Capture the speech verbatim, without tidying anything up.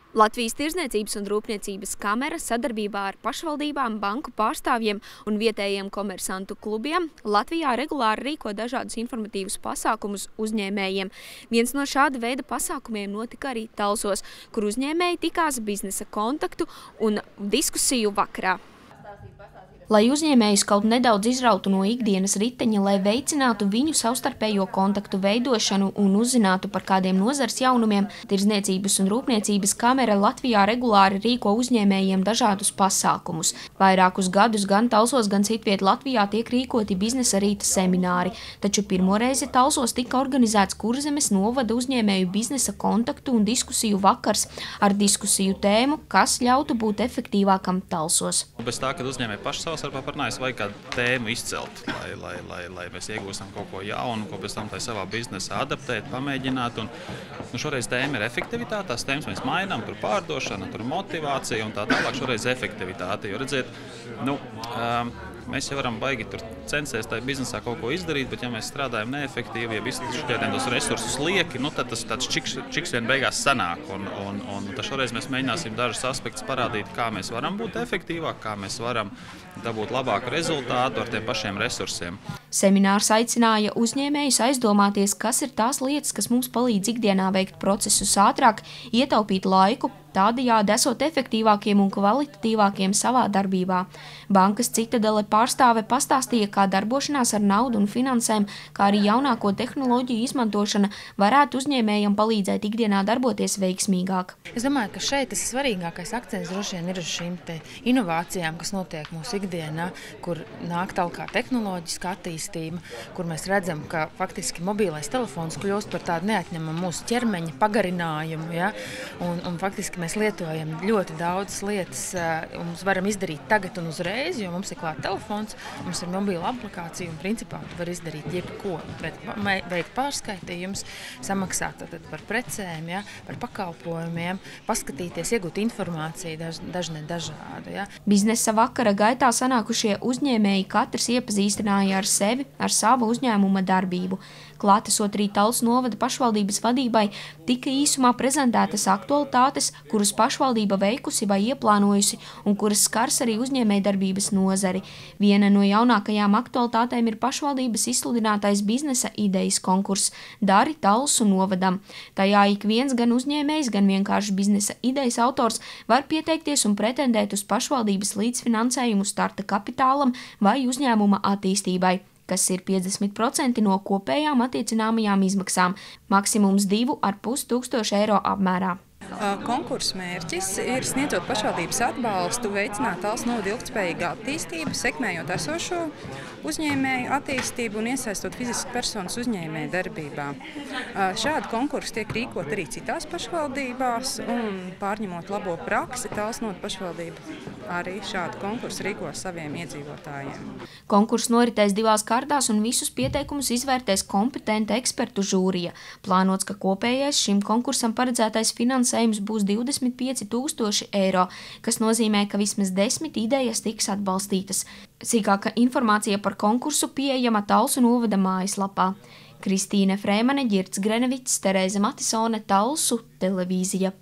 Latvijas Tirdzniecības un Rūpniecības kamera sadarbībā ar pašvaldībām, banku pārstāvjiem un vietējiem komersantu klubiem Latvijā regulāri rīko dažādus informatīvus pasākumus uzņēmējiem. Viens no šāda veida pasākumiem notika arī Talsos, kur uzņēmēji tikās biznesa kontaktu un diskusiju vakarā. Lai uzņēmējus kaut nedaudz izrautu no ikdienas riteņa, lai veicinātu viņu savstarpējo kontaktu veidošanu un uzzinātu par kādiem nozars jaunumiem, Tirdzniecības un Rūpniecības kamera Latvijā regulāri rīko uzņēmējiem dažādus pasākumus. Vairākus gadus gan Talsos, gan citviet Latvijā tiek rīkoti biznesa rīta semināri, taču pirmoreizi Talsos tika organizēts Kurzemes novada uzņēmēju biznesa kontaktu un diskusiju vakars ar diskusiju tēmu, kas ļautu būt efektīvākam Talsos. Bez tā, kad uzņēmēji paši savstarpā parunājas, vajag kādu tēmu izcelt, lai, lai, lai, lai mēs iegūstam kaut ko jaunu, ko pēc tam tai savā biznesā adaptēt, pamēģināt. Un, nu, šoreiz tēma ir efektivitāte, tās tēmas mēs mainām, tur pārdošana, tur motivācija un tā tālāk. Šoreiz efektivitāte, jo redziet, nu, um, mēs jau varam baigi tur censties tajā biznesā kaut ko izdarīt, bet ja mēs strādājam neefektīvi, ja visi šķietiem tos resursus lieki, nu tad tas tāds čiks, čiks vien beigās sanāk. Un, un, un tad šoreiz mēs mēģināsim dažus aspektus parādīt, kā mēs varam būt efektīvāk, kā mēs varam dabūt labāku rezultātu ar tiem pašiem resursiem. Seminārs aicināja uzņēmējus aizdomāties, kas ir tās lietas, kas mums palīdz ikdienā veikt procesus ātrāk, ietaupīt laiku, tādējādi esot efektīvākiem un kvalitatīvākiem savā darbībā. Bankas Citadele pārstāve pastāstīja, kā darbošanās ar naudu un finansēm, kā arī jaunāko tehnoloģiju izmantošana varētu uzņēmējiem palīdzēt ikdienā darboties veiksmīgāk. Es domāju, ka šeit tas svarīgākais akcents droši vien ir uz šīm te inovācijām, kas notiek mūsu ikdienā, kur nāk tālāk tehnoloģiska attīstība, kur mēs redzam, ka faktiski mobilais telefons kļūst par tādu neatņemamu mūsu ķermeņa pagarinājumu, ja? un, un faktiski mēs lietojam ļoti daudzas lietas, un mēs varam izdarīt tagad un uzreiz, jo mums ir klāt telefons, mums ir mobila aplikācija un principā tu var izdarīt jebko, bet veikt pārskaitījumus, samaksāt par precēm, ja, par pakalpojumiem, paskatīties, iegūt informāciju daž, dažne dažādu. Ja. Biznesa vakara gaitā sanākušie uzņēmēji katrs iepazīstināja ar sevi, ar savu uzņēmuma darbību. Klātesot arī Talsu novada pašvaldības vadībai tika īsumā prezentētas aktualitātes, kuras pašvaldība veikusi vai ieplānojusi un kuras skars arī uzņēmējdarbības nozari. Viena no jaunākajām aktualitātēm ir pašvaldības izsludinātais biznesa idejas konkurss Dari Talsu novadam. Tajā ik viens gan uzņēmējs, gan vienkārši biznesa idejas autors var pieteikties un pretendēt uz pašvaldības līdzfinansējumu starta kapitālam vai uzņēmuma attīstībai, kas ir piecdesmit procenti no kopējām attiecināmajām izmaksām, maksimums divu ar pus tūkstošu eiro apmērā. Konkursa mērķis ir sniedzot pašvaldības atbalstu, veicināt Talsu novada ilgtspējīgu attīstību, sekmējot esošo uzņēmēju attīstību un iesaistot fiziskas personas uzņēmēju darbībā. Šādi konkursi tiek rīkot arī citās pašvaldībās un pārņemot labo praksi, Talsu novada pašvaldība arī šādu konkursu rīko saviem iedzīvotājiem. Konkurss noritēs divās kārtās un visus pieteikumus izvērtēs kompetenta ekspertu žūrija. Plānots, ka kopējais šim konkursam paredzētais finansējums būs divdesmit pieci tūkstoši eiro, kas nozīmē, ka vismaz desmit idejas tiks atbalstītas. Sīkāka informācija par konkursu pieejama Talsu novada mājaslapā. Kristīne Frēmane, Girts Grenevics, Terēze Matisone, Talsu televīzija.